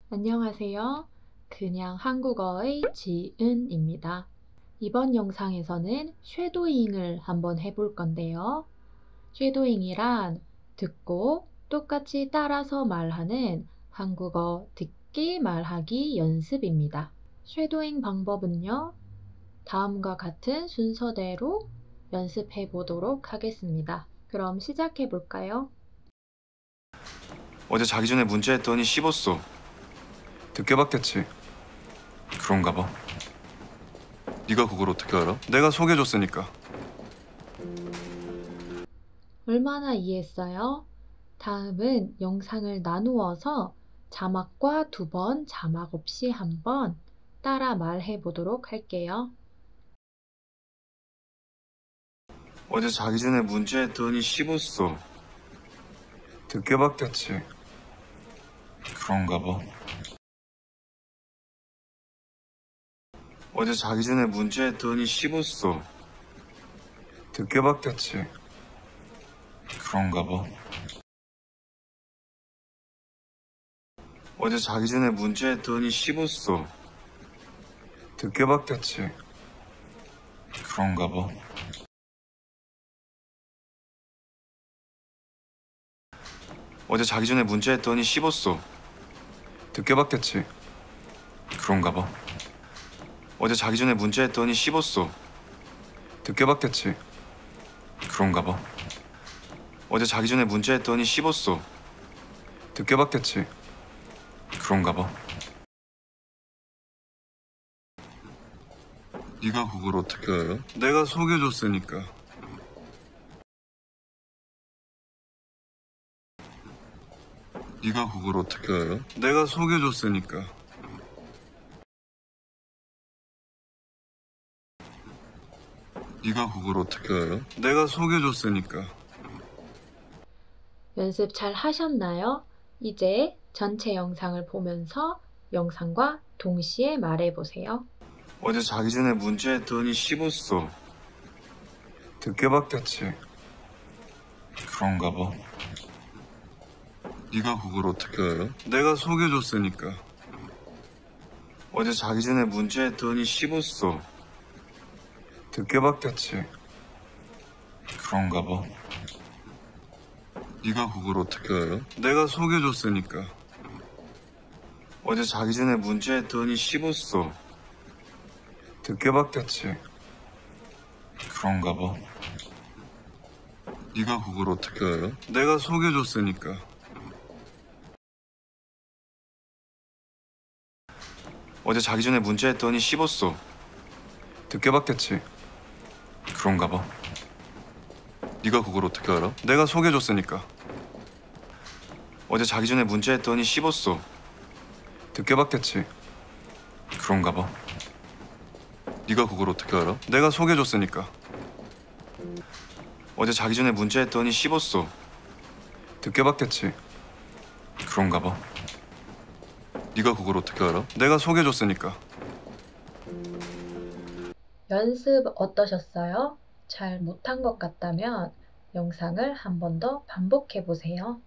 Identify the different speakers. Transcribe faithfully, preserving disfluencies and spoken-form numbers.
Speaker 1: 안녕하세요. 그냥 한국어의 지은입니다. 이번 영상에서는 쉐도잉을 한번 해볼 건데요. 쉐도잉이란 듣고 똑같이 따라서 말하는 한국어 듣기 말하기 연습입니다. 쉐도잉 방법은요, 다음과 같은 순서대로 연습해 보도록 하겠습니다. 그럼 시작해 볼까요?
Speaker 2: 어제 자기 전에 문자했더니 씹었어. 듣게 받겠지. 그런가 봐. 네가 그걸 어떻게 알아? 내가 소개해줬으니까.
Speaker 1: 얼마나 이해했어요? 다음은 영상을 나누어서 자막과 두 번, 자막 없이 한 번 따라 말해 보도록 할게요.
Speaker 2: 어제 자기 전에 문자했더니 씹었어. 듣게 받겠지. 그런가 봐. 어제 자기 전에 문자했더니 씹었어. 듣게 받겠지. 그런가 봐. 어제 자기 전에 문자했더니 씹었어. 듣게 받겠지. 그런가 봐. 어제 자기 전에 문자했더니 씹었어. 듣게 받겠지. 그런가 봐. 어제 자기 전에 문자했더니 씹었어. 듣게 받겠지. 그런가 봐. 어제 자기 전에 문자했더니 씹었어. 듣게 받겠지. 그런가 봐. 네가 그걸 어떻게 알아? 내가 소개해줬으니까. 네가 그걸 어떻게 알아? 내가 소개해줬으니까. 네가 그걸 어떻게 알아? 내가 소개해줬으니까.
Speaker 1: 연습 잘 하셨나요? 이제 전체 영상을 보면서 영상과 동시에 말해 보세요.
Speaker 2: 어제 자기 전에 문자했더니 씹었어. 듣게 받겠지. 그런가 봐. 네가 그걸 어떻게 알아? 내가 소개해줬으니까. 어제 자기 전에 문자했더니 씹었어. 듣게 받겠지. 그런가 봐. 네가 그걸 어떻게 알아? 내가 소개해줬으니까. 어제 자기 전에 문자했더니 씹었어. 듣게 받겠지. 그런가 봐. 네가 그걸 어떻게 알아? 내가 소개해줬으니까. 어제 자기 전에 문자했더니 씹었어. 듣게 받겠지. 그런가 봐. 네가 그걸 어떻게 알아? 내가 소개해줬으니까. 어제 자기 전에 문자했더니 씹었어. 듣게 받겠지. 그런가 봐. 네가 그걸 어떻게 알아? 내가 소개해줬으니까. 어제 자기 전에 문자했더니 씹었어. 듣게 받겠지. 그런가 봐. 네가 그걸 어떻게 알아? 내가 소개해줬으니까.
Speaker 1: 연습 어떠셨어요? 잘 못한 것 같다면 영상을 한 번 더 반복해 보세요.